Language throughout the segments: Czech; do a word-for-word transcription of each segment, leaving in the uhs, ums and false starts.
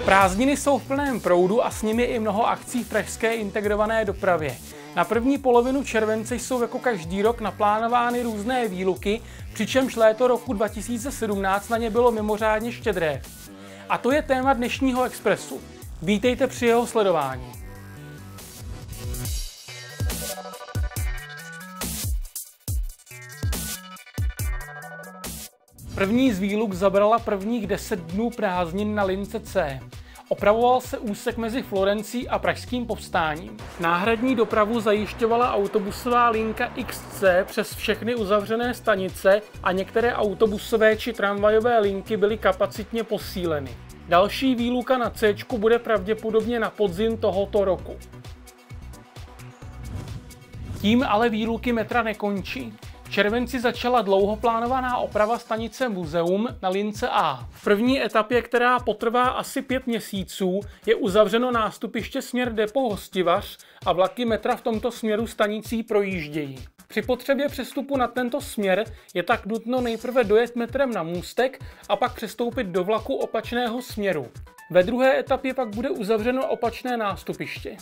Prázdniny jsou v plném proudu a s nimi i mnoho akcí v pražské integrované dopravě. Na první polovinu července jsou jako každý rok naplánovány různé výluky, přičemž léto roku dva tisíce sedmnáct na ně bylo mimořádně štědré. A to je téma dnešního Expressu. Vítejte při jeho sledování. První z výluk zabrala prvních deset dnů prázdnin na lince C. Opravoval se úsek mezi Florencí a Pražským povstáním. Náhradní dopravu zajišťovala autobusová linka X C přes všechny uzavřené stanice a některé autobusové či tramvajové linky byly kapacitně posíleny. Další výluka na C bude pravděpodobně na podzim tohoto roku. Tím ale výluky metra nekončí. V červenci začala dlouho plánovaná oprava stanice Muzeum na lince A. V první etapě, která potrvá asi pět měsíců, je uzavřeno nástupiště směr depo Hostivař a vlaky metra v tomto směru stanicí projíždějí. Při potřebě přestupu na tento směr je tak nutno nejprve dojet metrem na můstek a pak přestoupit do vlaku opačného směru. Ve druhé etapě pak bude uzavřeno opačné nástupiště.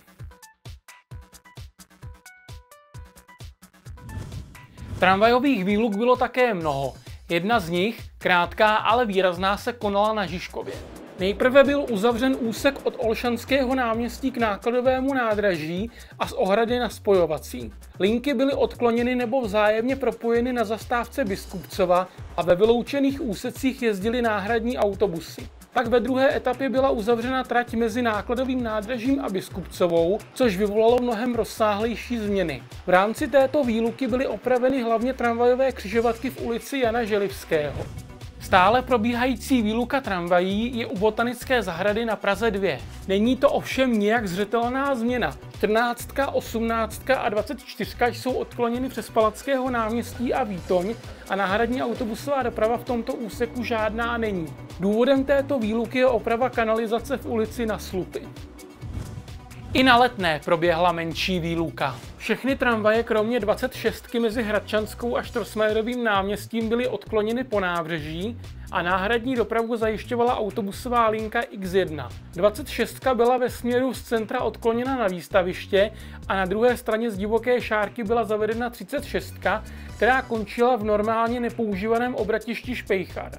Tramvajových výluk bylo také mnoho. Jedna z nich, krátká, ale výrazná, se konala na Žižkově. Nejprve byl uzavřen úsek od Olšanského náměstí k nákladovému nádraží a z ohrady na spojovací. Linky byly odkloněny nebo vzájemně propojeny na zastávce Biskupcova a ve vyloučených úsecích jezdily náhradní autobusy. Pak ve druhé etapě byla uzavřena trať mezi nákladovým nádražím a Biskupcovou, což vyvolalo mnohem rozsáhlejší změny. V rámci této výluky byly opraveny hlavně tramvajové křižovatky v ulici Jana Želivského. Stále probíhající výluka tramvají je u Botanické zahrady na Praze dvě. Není to ovšem nijak zřetelná změna. čtrnáctka, osmnáctka a dvacet čtyři jsou odkloněny přes Palackého náměstí a Výtoň a náhradní autobusová doprava v tomto úseku žádná není. Důvodem této výluky je oprava kanalizace v ulici Na Slupy. I na Letné proběhla menší výluka. Všechny tramvaje kromě dvacet šest mezi Hradčanskou a Štrosmajerovým náměstím byly odkloněny po nábřeží a náhradní dopravu zajišťovala autobusová linka X jedna. dvacet šest byla ve směru z centra odkloněna na Výstaviště a na druhé straně z Divoké Šárky byla zavedena třicet šest, která končila v normálně nepoužívaném obratišti Špejchar.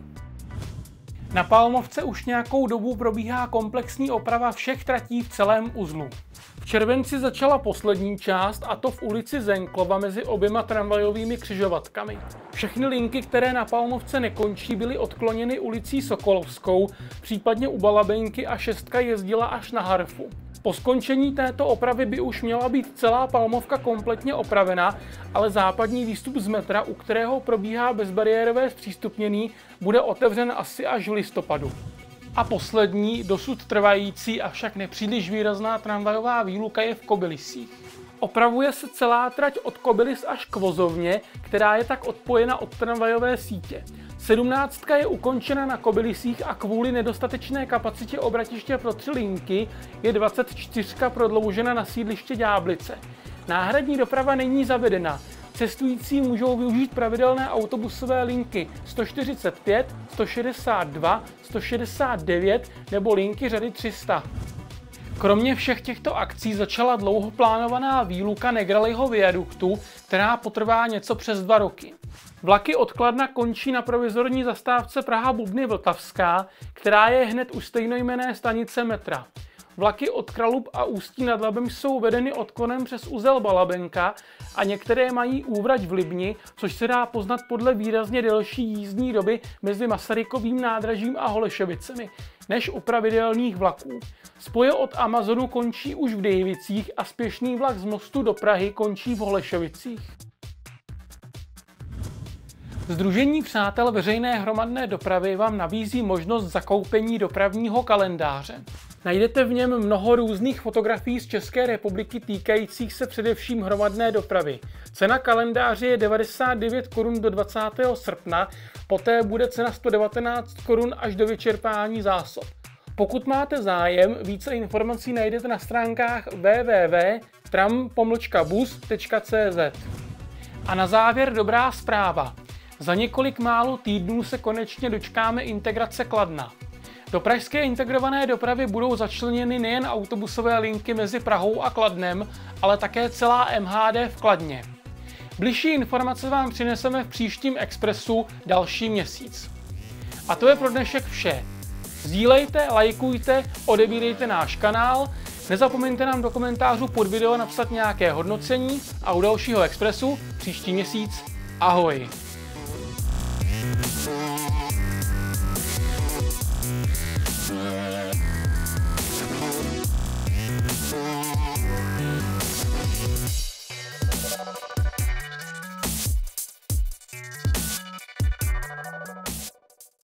Na Palmovce už nějakou dobu probíhá komplexní oprava všech tratí v celém uzlu. V červenci začala poslední část, a to v ulici Zenklova mezi oběma tramvajovými křižovatkami. Všechny linky, které na Palmovce nekončí, byly odkloněny ulicí Sokolovskou, případně u Balabenky a šestka jezdila až na Harfu. Po skončení této opravy by už měla být celá Palmovka kompletně opravena, ale západní výstup z metra, u kterého probíhá bezbariérové zpřístupnění, bude otevřen asi až v listopadu. A poslední, dosud trvající, avšak nepříliš výrazná tramvajová výluka je v Kobylisích. Opravuje se celá trať od Kobylis až k Vozovně, která je tak odpojena od tramvajové sítě. sedmnáctka je ukončena na Kobylisích a kvůli nedostatečné kapacitě obratiště pro tři linky je dvacet čtyři prodloužena na sídliště Ďáblice. Náhradní doprava není zavedena. Cestující můžou využít pravidelné autobusové linky sto čtyřicet pět, sto šedesát dva, sto šedesát devět nebo linky řady tři sta. Kromě všech těchto akcí začala dlouho plánovaná výluka Negrelliho viaduktu, která potrvá něco přes dva roky. Vlaky od Kladna končí na provizorní zastávce Praha Bubny Vltavská, která je hned u stejnojmenné stanice metra. Vlaky od Kralub a Ústí nad Labem jsou vedeny odklonem přes uzel Balabenka a některé mají úvrať v Libni, což se dá poznat podle výrazně delší jízdní doby mezi Masarykovým nádražím a Holešovicemi, než u pravidelných vlaků. Spoje od Amazonu končí už v Dejvicích a spěšný vlak z Mostu do Prahy končí v Holešovicích. Sdružení přátel veřejné hromadné dopravy vám nabízí možnost zakoupení dopravního kalendáře. Najdete v něm mnoho různých fotografií z České republiky týkajících se především hromadné dopravy. Cena kalendáře je devadesát devět korun do dvacátého srpna, poté bude cena sto devatenáct korun až do vyčerpání zásob. Pokud máte zájem, více informací najdete na stránkách w w w tečka tram pomlčka bus tečka c z. A na závěr dobrá zpráva. Za několik málo týdnů se konečně dočkáme integrace Kladna. Do pražské integrované dopravy budou začleněny nejen autobusové linky mezi Prahou a Kladnem, ale také celá M H D v Kladně. Bližší informace vám přineseme v příštím Expressu další měsíc. A to je pro dnešek vše. Sdílejte, lajkujte, odebírejte náš kanál, nezapomeňte nám do komentářů pod video napsat nějaké hodnocení a u dalšího Expressu příští měsíc ahoj!